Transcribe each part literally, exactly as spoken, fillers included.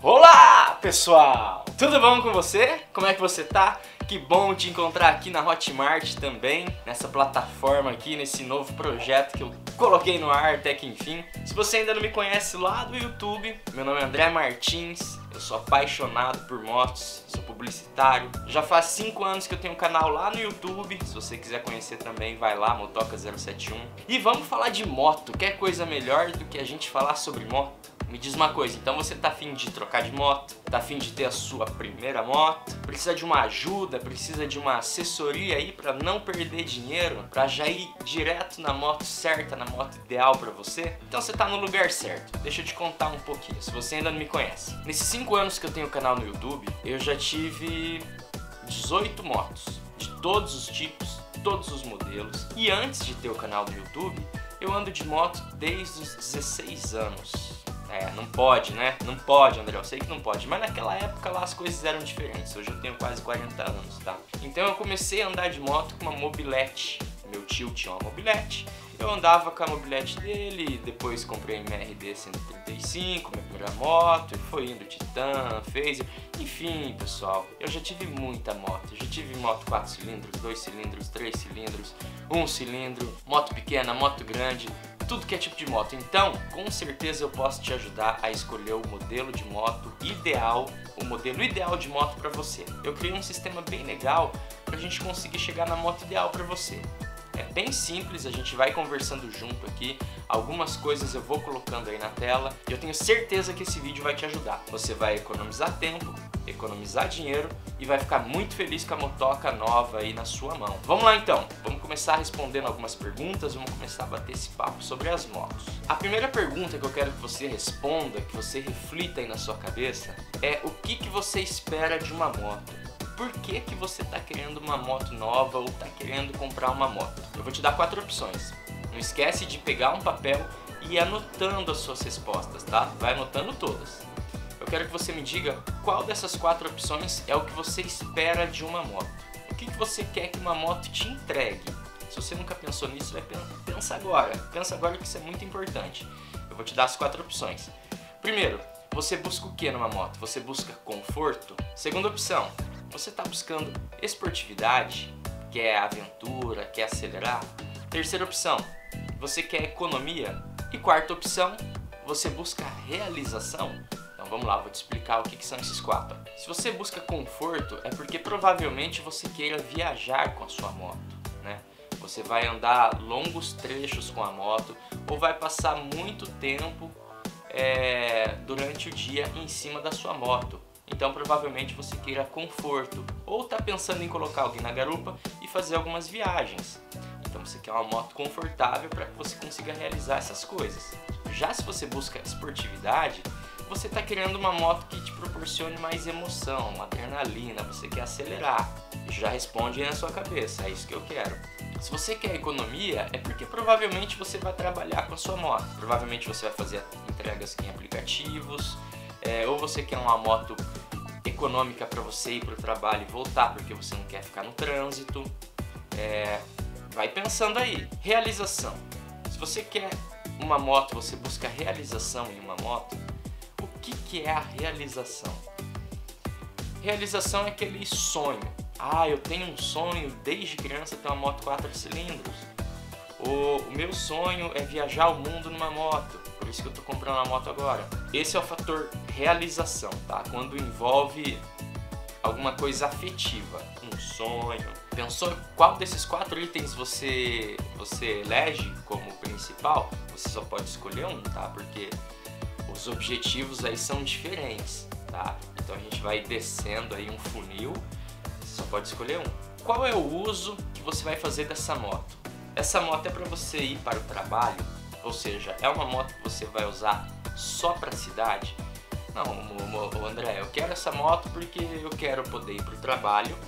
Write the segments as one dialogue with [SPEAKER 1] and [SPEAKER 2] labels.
[SPEAKER 1] Olá, pessoal! Tudo bom com você? Como é que você tá? Que bom te encontrar aqui na Hotmart também, nessa plataforma aqui, nesse novo projeto que eu coloquei no ar até que enfim. Se você ainda não me conhece lá do YouTube, meu nome é André Martins, eu sou apaixonado por motos, sou publicitário. Já faz cinco anos que eu tenho um canal lá no YouTube, se você quiser conhecer também, vai lá, Motoca zero sete um. E vamos falar de moto, quer coisa melhor do que a gente falar sobre moto? Me diz uma coisa, então você tá afim de trocar de moto? Tá afim de ter a sua primeira moto? Precisa de uma ajuda? Precisa de uma assessoria aí pra não perder dinheiro? Pra já ir direto na moto certa, na moto ideal pra você? Então você tá no lugar certo. Deixa eu te contar um pouquinho, se você ainda não me conhece. Nesses cinco anos que eu tenho o canal no YouTube, eu já tive dezoito motos, de todos os tipos, todos os modelos. E antes de ter o canal do YouTube, eu ando de moto desde os dezesseis anos. É, não pode, né? Não pode, André, eu sei que não pode. Mas naquela época lá as coisas eram diferentes. Hoje eu tenho quase quarenta anos, tá? Então eu comecei a andar de moto com uma mobilete. Meu tio tinha uma mobilete. Eu andava com a mobilete dele, depois comprei uma R D cento e trinta e cinco, minha primeira moto, e foi indo Titan, Phaser, enfim, pessoal, eu já tive muita moto, eu já tive moto quatro cilindros, dois cilindros, três cilindros, um cilindro, moto pequena, moto grande, tudo que é tipo de moto. Então, com certeza eu posso te ajudar a escolher o modelo de moto ideal, o modelo ideal de moto para você. Eu criei um sistema bem legal para a gente conseguir chegar na moto ideal para você. É bem simples, a gente vai conversando junto aqui, algumas coisas eu vou colocando aí na tela e eu tenho certeza que esse vídeo vai te ajudar. Você vai economizar tempo, economizar dinheiro e vai ficar muito feliz com a motoca nova aí na sua mão. Vamos lá então, vamos começar respondendo algumas perguntas, vamos começar a bater esse papo sobre as motos. A primeira pergunta que eu quero que você responda, que você reflita aí na sua cabeça, é o que que você espera de uma moto? Por que que você está querendo uma moto nova ou está querendo comprar uma moto? Eu vou te dar quatro opções. Não esquece de pegar um papel e ir anotando as suas respostas, tá? Vai anotando todas. Eu quero que você me diga qual dessas quatro opções é o que você espera de uma moto. O que que você quer que uma moto te entregue? Se você nunca pensou nisso, vai pensa agora. Pensa agora que isso é muito importante. Eu vou te dar as quatro opções. Primeiro, você busca o que numa moto? Você busca conforto? Segunda opção, você está buscando esportividade, quer aventura, quer acelerar? Terceira opção, você quer economia? E quarta opção, você busca realização? Então vamos lá, vou te explicar o que, que são esses quatro. Se você busca conforto, é porque provavelmente você queira viajar com a sua moto, né? Você vai andar longos trechos com a moto ou vai passar muito tempo é, durante o dia em cima da sua moto. Então provavelmente você queira conforto ou está pensando em colocar alguém na garupa e fazer algumas viagens. Então você quer uma moto confortável para que você consiga realizar essas coisas. Já se você busca esportividade, você está querendo uma moto que te proporcione mais emoção, uma adrenalina, você quer acelerar. Isso já responde aí na sua cabeça, é isso que eu quero. Se você quer economia, é porque provavelmente você vai trabalhar com a sua moto. Provavelmente você vai fazer entregas em aplicativos, É, ou você quer uma moto econômica para você ir para o trabalho e voltar porque você não quer ficar no trânsito. É, vai pensando aí. Realização. Se você quer uma moto, você busca realização em uma moto, o que, que é a realização? Realização é aquele sonho. Ah, eu tenho um sonho desde criança ter uma moto quatro cilindros. O, o meu sonho é viajar o mundo numa moto. Por isso que eu tô comprando uma moto agora. Esse é o fator realização, tá? Quando envolve alguma coisa afetiva, um sonho. Pensou qual desses quatro itens você, você elege como principal? Você só pode escolher um, tá? Porque os objetivos aí são diferentes, tá? Então a gente vai descendo aí um funil, você só pode escolher um. Qual é o uso que você vai fazer dessa moto? Essa moto é para você ir para o trabalho? Ou seja, é uma moto que você vai usar só para a cidade? Não, o André, eu quero essa moto porque eu quero poder ir para o trabalho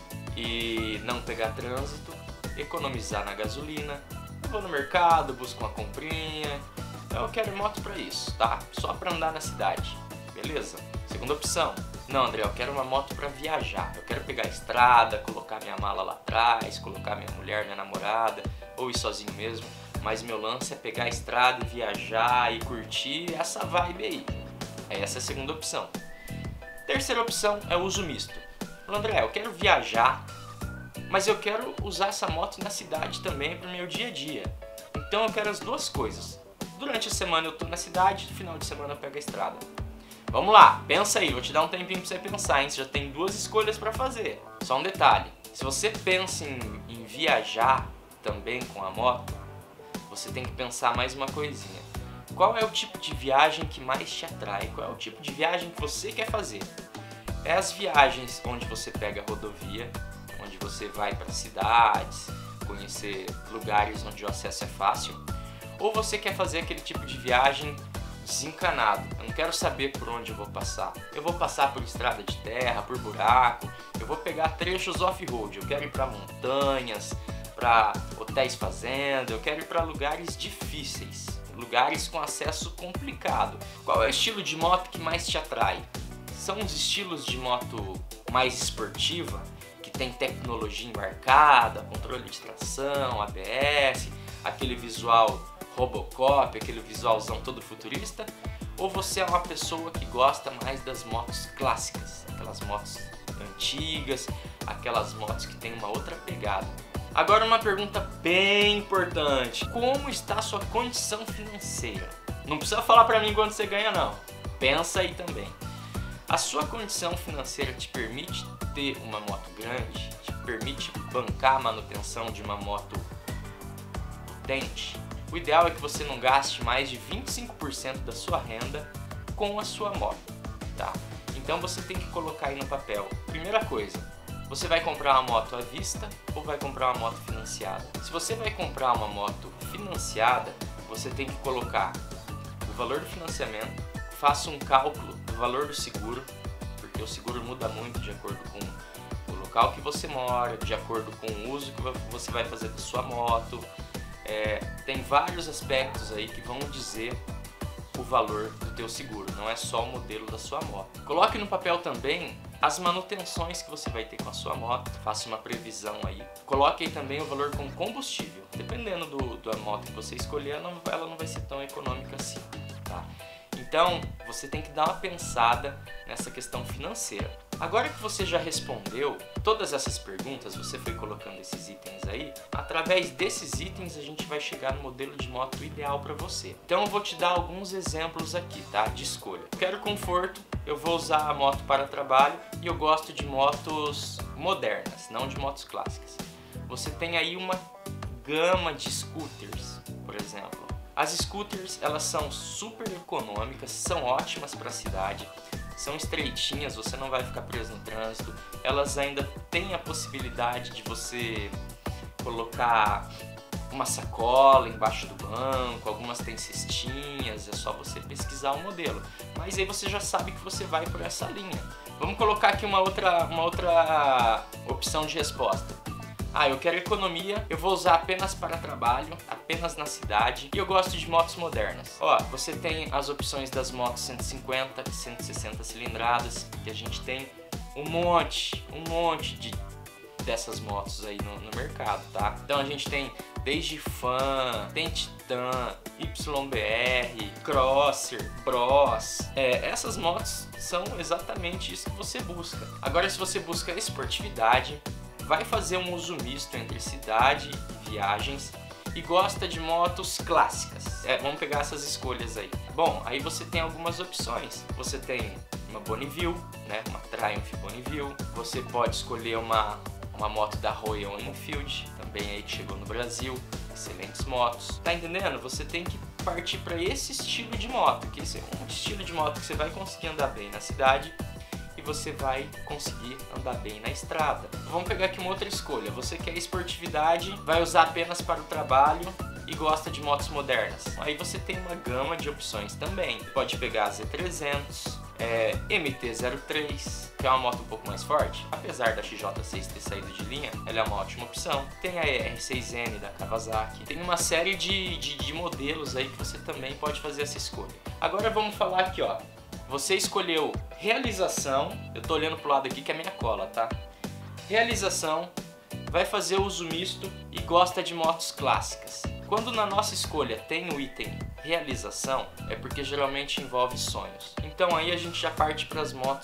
[SPEAKER 1] e não pegar trânsito, economizar na gasolina, eu vou no mercado, busco uma comprinha, eu quero moto para isso, tá? Só para andar na cidade, beleza? Segunda opção, não, André, eu quero uma moto para viajar, eu quero pegar a estrada, colocar minha mala lá atrás, colocar minha mulher, minha namorada, ou ir sozinho mesmo. Mas meu lance é pegar a estrada e viajar e curtir essa vibe aí. Essa é a segunda opção. Terceira opção é o uso misto. André, eu quero viajar, mas eu quero usar essa moto na cidade também para o meu dia a dia. Então eu quero as duas coisas. Durante a semana eu estou na cidade, no final de semana eu pego a estrada. Vamos lá, pensa aí, vou te dar um tempinho para você pensar, hein? Você já tem duas escolhas para fazer. Só um detalhe, se você pensa em, em viajar também com a moto, você tem que pensar mais uma coisinha. Qual é o tipo de viagem que mais te atrai? Qual é o tipo de viagem que você quer fazer? É as viagens onde você pega a rodovia, onde você vai para cidades, conhecer lugares onde o acesso é fácil, ou você quer fazer aquele tipo de viagem desencanado? Eu não quero saber por onde eu vou passar. Eu vou passar por estrada de terra, por buraco, eu vou pegar trechos off-road, eu quero ir para montanhas, para hotéis fazenda, eu quero ir para lugares difíceis, lugares com acesso complicado. Qual é o estilo de moto que mais te atrai? São os estilos de moto mais esportiva, que tem tecnologia embarcada, controle de tração, A B S, aquele visual Robocop, aquele visualzão todo futurista? Ou você é uma pessoa que gosta mais das motos clássicas, aquelas motos antigas, aquelas motos que tem uma outra pegada? Agora uma pergunta bem importante: como está a sua condição financeira? Não precisa falar pra mim quanto você ganha não, pensa aí também. A sua condição financeira te permite ter uma moto grande? Te permite bancar a manutenção de uma moto potente? O ideal é que você não gaste mais de vinte e cinco por cento da sua renda com a sua moto, tá? Então você tem que colocar aí no papel. Primeira coisa, você vai comprar uma moto à vista ou vai comprar uma moto financiada? Se você vai comprar uma moto financiada, você tem que colocar o valor do financiamento, faça um cálculo do valor do seguro, porque o seguro muda muito de acordo com o local que você mora, de acordo com o uso que você vai fazer da sua moto. É, tem vários aspectos aí que vão dizer o valor do teu seguro, não é só o modelo da sua moto. Coloque no papel também as manutenções que você vai ter com a sua moto, faça uma previsão aí. Coloque aí também o valor com combustível. Dependendo do, da moto que você escolher, ela não, ela não vai ser tão econômica assim, tá? Então, você tem que dar uma pensada nessa questão financeira. Agora que você já respondeu todas essas perguntas, você foi colocando esses itens aí, através desses itens a gente vai chegar no modelo de moto ideal para você. Então eu vou te dar alguns exemplos aqui, tá? De escolha. Quero conforto, eu vou usar a moto para trabalho e eu gosto de motos modernas, não de motos clássicas. Você tem aí uma gama de scooters, por exemplo. As scooters, elas são super econômicas, são ótimas para a cidade, são estreitinhas, você não vai ficar preso no trânsito. Elas ainda têm a possibilidade de você colocar uma sacola embaixo do banco, algumas têm cestinhas, é só você pesquisar o modelo. Mas aí você já sabe que você vai por essa linha. Vamos colocar aqui uma outra, uma outra opção de resposta. Ah, eu quero economia, eu vou usar apenas para trabalho, apenas na cidade, e eu gosto de motos modernas. Ó, você tem as opções das motos cento e cinquenta, cento e sessenta cilindradas, que a gente tem um monte, um monte de dessas motos aí no, no mercado, tá? Então a gente tem desde Fan, tem Titan, Y B R, Crosser, Bros. É, essas motos são exatamente isso que você busca. Agora, se você busca esportividade, vai fazer um uso misto entre cidade e viagens e gosta de motos clássicas, é, vamos pegar essas escolhas aí. Bom, aí você tem algumas opções. Você tem uma Bonneville, né, uma Triumph Bonneville. Você pode escolher uma, uma moto da Royal Enfield, também aí que chegou no Brasil. Excelentes motos. Tá entendendo? Você tem que partir para esse estilo de moto, que esse é um estilo de moto que você vai conseguir andar bem na cidade e você vai conseguir andar bem na estrada. Vamos pegar aqui uma outra escolha. Você quer esportividade, vai usar apenas para o trabalho e gosta de motos modernas. Aí você tem uma gama de opções também. Pode pegar a Z trezentos, é, M T zero três, que é uma moto um pouco mais forte. Apesar da X J seis ter saído de linha, ela é uma ótima opção. Tem a R seis N da Kawasaki. Tem uma série de, de, de modelos aí que você também pode fazer essa escolha. Agora vamos falar aqui, ó. Você escolheu realização, eu tô olhando pro lado aqui que é a minha cola, tá? Realização, vai fazer uso misto e gosta de motos clássicas. Quando na nossa escolha tem o item realização, é porque geralmente envolve sonhos. Então aí a gente já parte para as motos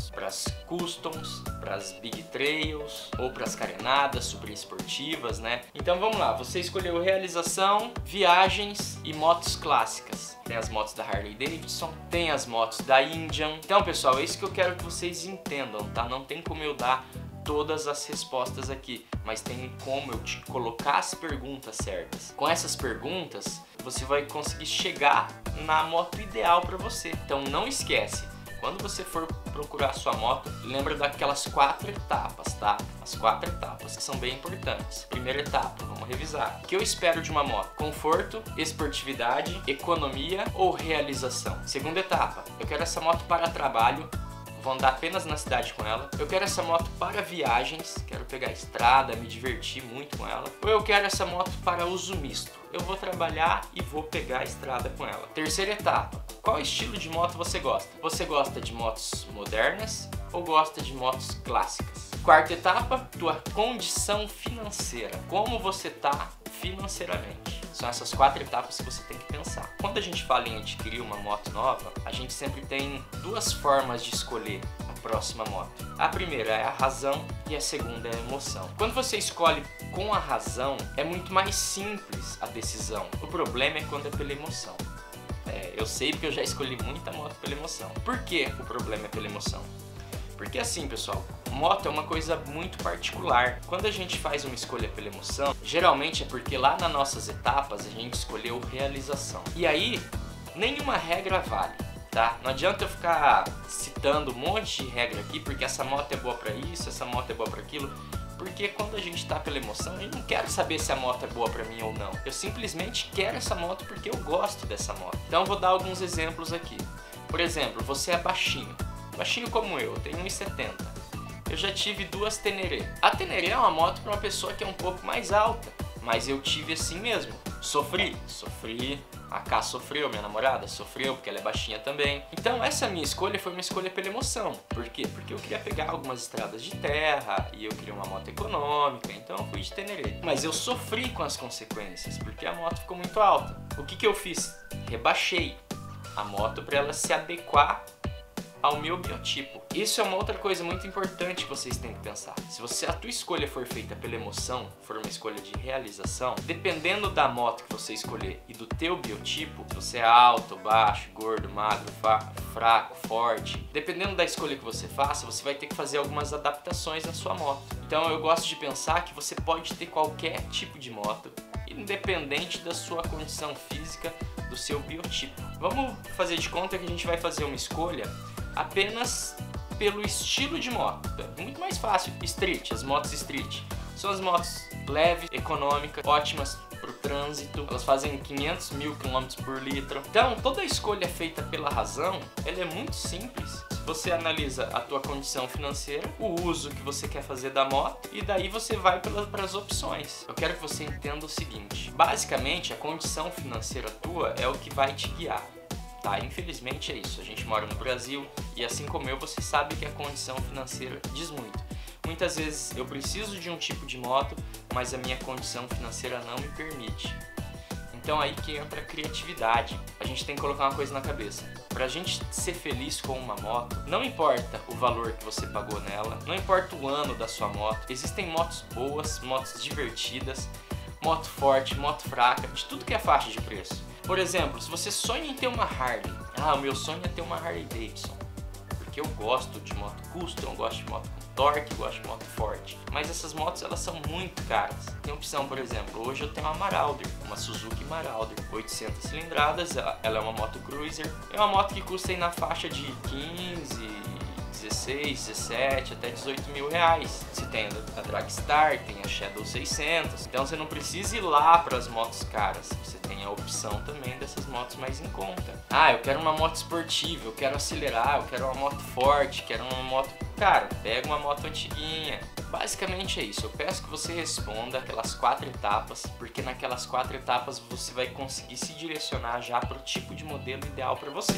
[SPEAKER 1] para as customs, para as big trails ou para as carenadas super esportivas, né? Então vamos lá, você escolheu realização, viagens e motos clássicas. Tem as motos da Harley Davidson, tem as motos da Indian. Então pessoal, é isso que eu quero que vocês entendam, tá? Não tem como eu dar todas as respostas aqui, mas tem como eu te colocar as perguntas certas. Com essas perguntas, você vai conseguir chegar na moto ideal para você. Então não esquece, quando você for procurar sua moto, lembra daquelas quatro etapas, tá? As quatro etapas que são bem importantes. Primeira etapa, vamos revisar. O que eu espero de uma moto? Conforto, esportividade, economia ou realização? Segunda etapa, eu quero essa moto para trabalho, vou andar apenas na cidade com ela. Eu quero essa moto para viagens, quero pegar a estrada, me divertir muito com ela. Ou eu quero essa moto para uso misto, eu vou trabalhar e vou pegar a estrada com ela. Terceira etapa, qual estilo de moto você gosta? Você gosta de motos modernas ou gosta de motos clássicas? Quarta etapa, tua condição financeira. Como você tá financeiramente? São essas quatro etapas que você tem que pensar. Quando a gente fala em adquirir uma moto nova, a gente sempre tem duas formas de escolher a próxima moto. A primeira é a razão e a segunda é a emoção. Quando você escolhe com a razão, é muito mais simples a decisão. O problema é quando é pela emoção. É, eu sei porque eu já escolhi muita moto pela emoção. Por que o problema é pela emoção? Porque assim, pessoal, moto é uma coisa muito particular. Quando a gente faz uma escolha pela emoção, geralmente é porque lá nas nossas etapas a gente escolheu realização. E aí, nenhuma regra vale, tá? Não adianta eu ficar citando um monte de regra aqui, porque essa moto é boa pra isso, essa moto é boa pra aquilo. Porque quando a gente tá pela emoção, eu não quero saber se a moto é boa pra mim ou não. Eu simplesmente quero essa moto porque eu gosto dessa moto. Então eu vou dar alguns exemplos aqui. Por exemplo, você é baixinho. Baixinho como eu, eu tenho um e setenta. Eu já tive duas Teneré. A Teneré é uma moto para uma pessoa que é um pouco mais alta, mas eu tive assim mesmo. Sofri, sofri. A Ká sofreu, minha namorada sofreu, porque ela é baixinha também. Então essa minha escolha foi uma escolha pela emoção. Por quê? Porque eu queria pegar algumas estradas de terra e eu queria uma moto econômica, então eu fui de Teneré. Mas eu sofri com as consequências, porque a moto ficou muito alta. O que que eu fiz? Rebaixei a moto para ela se adequar ao meu biotipo. Isso é uma outra coisa muito importante que vocês têm que pensar. Se você, a tua escolha for feita pela emoção, for uma escolha de realização, dependendo da moto que você escolher e do teu biotipo, se você é alto, baixo, gordo, magro, fraco, forte, dependendo da escolha que você faça, você vai ter que fazer algumas adaptações na sua moto. Então eu gosto de pensar que você pode ter qualquer tipo de moto, independente da sua condição física, do seu biotipo. Vamos fazer de conta que a gente vai fazer uma escolha apenas pelo estilo de moto. É muito mais fácil. Street, as motos street. São as motos leves, econômicas, ótimas para o trânsito. Elas fazem quinhentos mil quilômetros por litro. Então, toda a escolha feita pela razão, ela é muito simples. Se você analisa a tua condição financeira, o uso que você quer fazer da moto, e daí você vai para as opções. Eu quero que você entenda o seguinte. Basicamente, a condição financeira tua é o que vai te guiar. Tá, infelizmente é isso, a gente mora no Brasil e assim como eu, você sabe que a condição financeira diz muito. Muitas vezes eu preciso de um tipo de moto, mas a minha condição financeira não me permite. Então aí que entra a criatividade. A gente tem que colocar uma coisa na cabeça. Pra gente ser feliz com uma moto, não importa o valor que você pagou nela, não importa o ano da sua moto, existem motos boas, motos divertidas, moto forte, moto fraca, de tudo que é faixa de preço. Por exemplo, se você sonha em ter uma Harley, ah, o meu sonho é ter uma Harley Davidson, porque eu gosto de moto custom, eu gosto de moto com torque, eu gosto de moto forte. Mas essas motos, elas são muito caras. Tem opção, por exemplo, hoje eu tenho uma Marauder, uma Suzuki Marauder, oitocentas cilindradas, ela é uma moto cruiser, é uma moto que custa aí na faixa de quinze, dezesseis, dezessete, até dezoito mil reais. Você tem a Dragstar, tem a Shadow seiscentos, então você não precisa ir lá para as motos caras, você tem a opção também dessas motos mais em conta. Ah, eu quero uma moto esportiva, eu quero acelerar, eu quero uma moto forte, quero uma moto... Cara, pega uma moto antiguinha. Basicamente é isso, eu peço que você responda aquelas quatro etapas, porque naquelas quatro etapas você vai conseguir se direcionar já para o tipo de modelo ideal para você.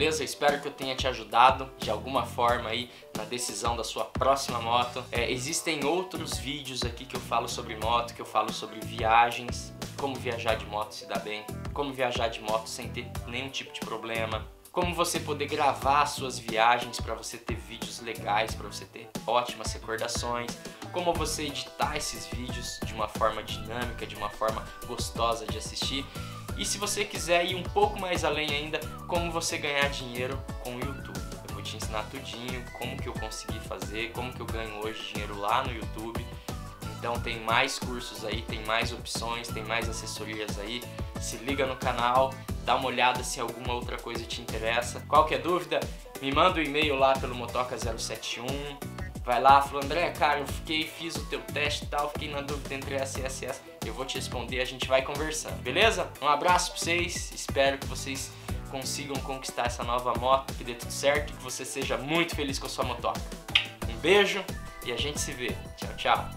[SPEAKER 1] beleza? Espero que eu tenha te ajudado de alguma forma aí na decisão da sua próxima moto. É, existem outros vídeos aqui que eu falo sobre moto, que eu falo sobre viagens, como viajar de moto se dá bem, como viajar de moto sem ter nenhum tipo de problema, como você poder gravar suas viagens para você ter vídeos legais, para você ter ótimas recordações, como você editar esses vídeos de uma forma dinâmica, de uma forma gostosa de assistir. E se você quiser ir um pouco mais além ainda, como você ganhar dinheiro com o YouTube. Eu vou te ensinar tudinho, como que eu consegui fazer, como que eu ganho hoje dinheiro lá no YouTube. Então tem mais cursos aí, tem mais opções, tem mais assessorias aí. Se liga no canal, dá uma olhada se alguma outra coisa te interessa. Qualquer dúvida, me manda um e-mail lá pelo motoca zero sete um. Vai lá, fala, André, cara, eu fiquei, fiz o teu teste e tal, fiquei na dúvida entre essa e essa e essa. Eu vou te responder, a gente vai conversando, beleza? Um abraço pra vocês, espero que vocês consigam conquistar essa nova moto, que dê tudo certo e que você seja muito feliz com a sua motoca. Um beijo e a gente se vê. Tchau, tchau.